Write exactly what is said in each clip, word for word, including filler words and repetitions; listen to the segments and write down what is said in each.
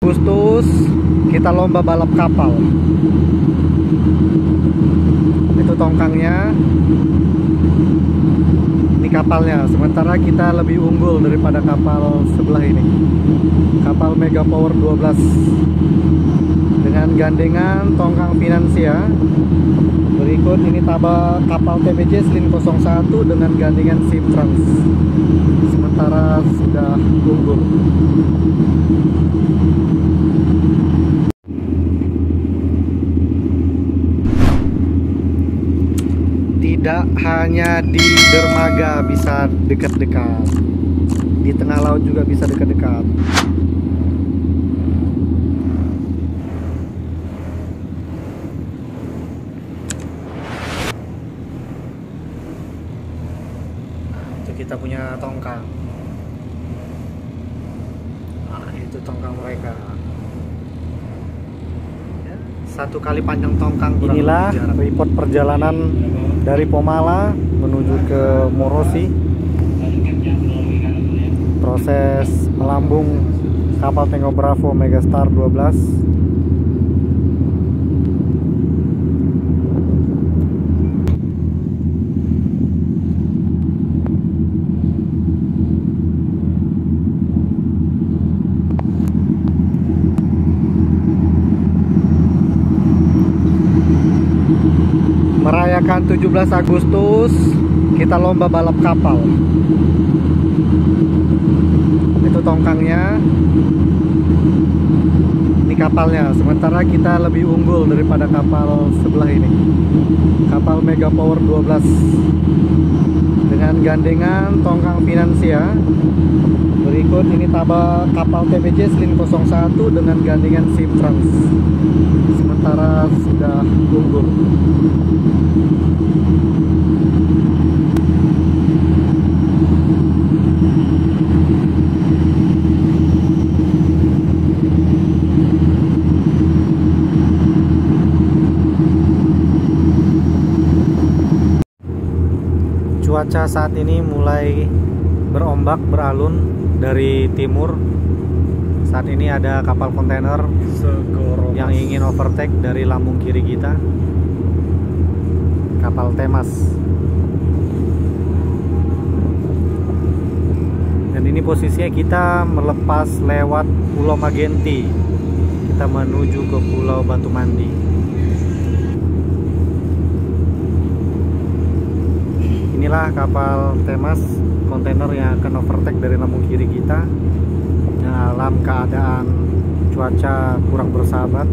Agustus kita lomba balap kapal. Itu tongkangnya, ini kapalnya. Sementara kita lebih unggul daripada kapal sebelah ini, kapal Mega Power dua belas dengan gandengan tongkang Finansia. Berikut ini taba kapal T B J Slim nol satu dengan gandengan Simtrans. Sementara sudah unggul. Tidak hanya di dermaga bisa dekat-dekat, di tengah laut juga bisa dekat-dekat. Itu kita punya tongkang. Nah, itu tongkang mereka. Satu kali panjang tongkang. Inilah report perjalanan dari Pomala menuju ke Morosi. Proses melambung kapal Tango Bravo Megastar dua belas. Merayakan tujuh belas Agustus kita lomba balap kapal. Itu tongkangnya, ini kapalnya. Sementara kita lebih unggul daripada kapal sebelah ini, kapal Mega Power dua belas dengan gandengan tongkang Finansia. Berikut ini taba kapal T B J Slim nol satu dengan gandengan Simtrans. Sementara sudah unggul. Cuaca saat ini mulai berombak, beralun dari timur. Saat ini ada kapal kontainer yang ingin overtake dari lambung kiri kita, kapal Temas. Dan ini posisinya kita melepas lewat Pulau Magenti, kita menuju ke Pulau Batu Mandi. Inilah kapal Temas kontainer yang akan overtake dari lambung kiri kita dalam keadaan cuaca kurang bersahabat.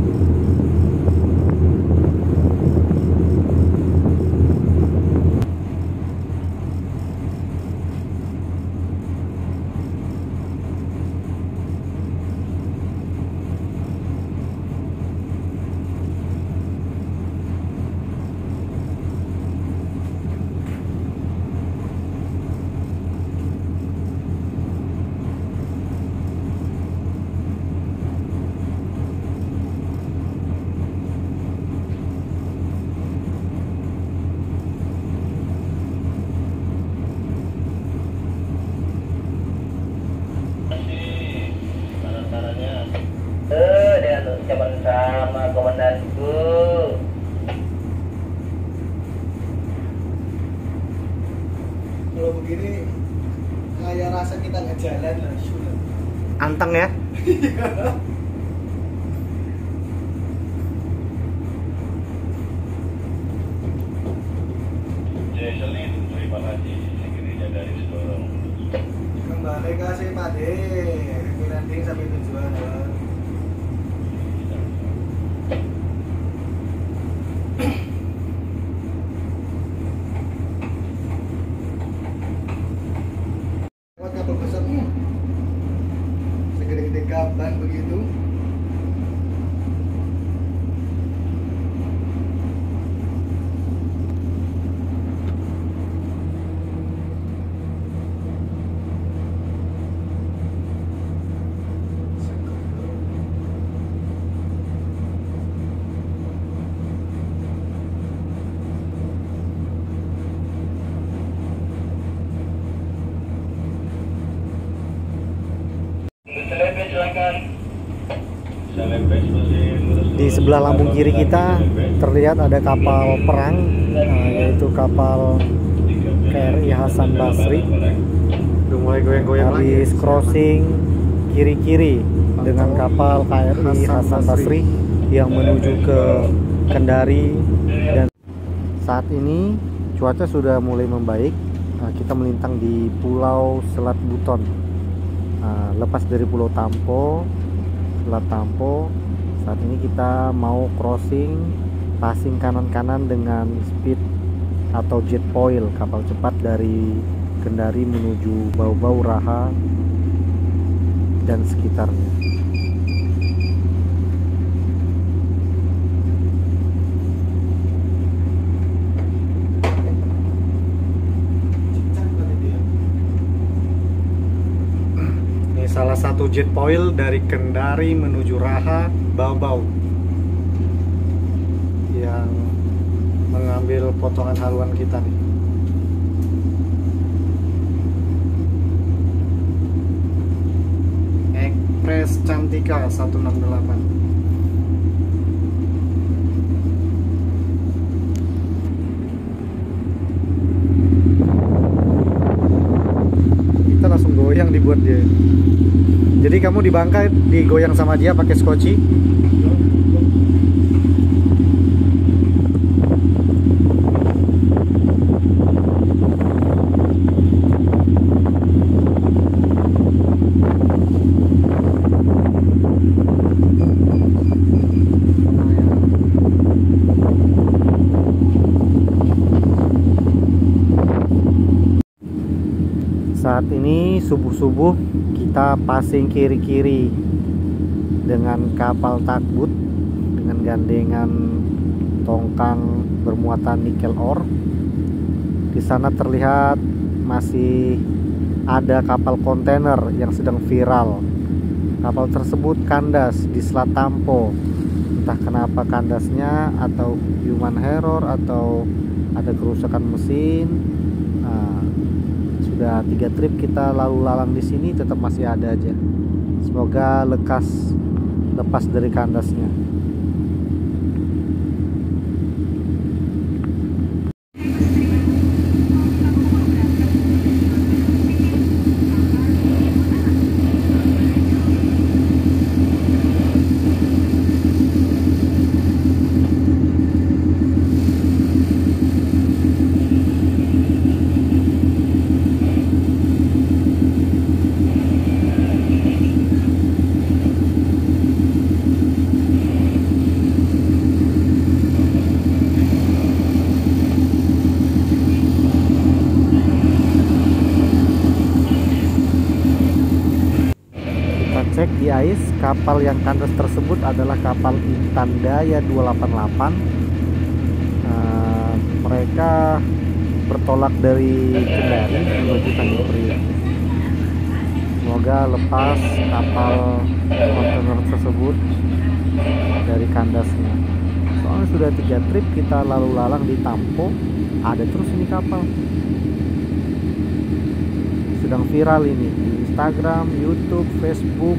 Ucapan sama komandanku. Kalau begini kayak rasa kita nggak jalan lah. Anteng ya. Jesselin, terima kasih segerinya dari Sidorong. Kembali kasih Pak D. Nanti sampai tujuan. Kapal besar segede-gede gaban begitu. Di sebelah lambung kiri kita terlihat ada kapal perang, nah, yaitu kapal K R I Hasan Basri. Udah mulai goyang-goyang lagi. Habis crossing kiri-kiri dengan kapal K R I Hasan Basri yang menuju ke Kendari. Dan saat ini cuaca sudah mulai membaik. Nah, kita melintang di Pulau Selat Buton. Nah, lepas dari Pulau Tampo, Selat Tampo. Saat ini kita mau crossing, passing kanan-kanan dengan speed atau jet foil, kapal cepat dari Kendari menuju Bau-Bau, Raha dan sekitarnya. Ini salah satu jet foil dari Kendari menuju Raha, Bau-Bau, yang mengambil potongan haluan kita nih. Ekspres Cantika seratus enam puluh delapan. Kita langsung goyang dibuat dia. Jadi kamu di bangkai digoyang sama dia pakai skoci. Saat ini subuh-subuh kita passing kiri-kiri dengan kapal takbut dengan gandengan tongkang bermuatan nikel ore. Di sana terlihat masih ada kapal kontainer yang sedang viral. Kapal tersebut kandas di Selat Tampo. Entah kenapa kandasnya, atau human error, atau ada kerusakan mesin. Nah, sudah tiga trip kita lalu lalang di sini, tetap masih ada aja. Semoga lekas lepas dari kandasnya. Cek di ais, kapal yang kandas tersebut adalah kapal Intan Daya dua delapan delapan. Uh, mereka bertolak dari Kendari menuju Tanjung Priok. Semoga lepas kapal kontainer tersebut dari kandasnya. Soalnya sudah tiga trip kita lalu lalang di Tampo, ada terus ini kapal. Sedang viral ini di Instagram, YouTube, Facebook.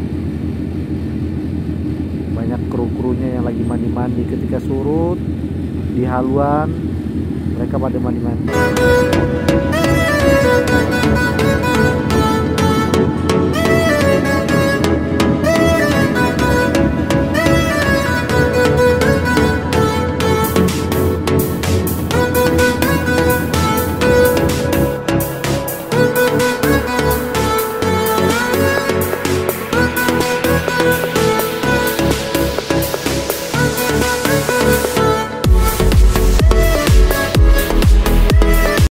Banyak kru-krunya yang lagi mandi-mandi ketika surut di haluan, mereka pada mandi-mandi.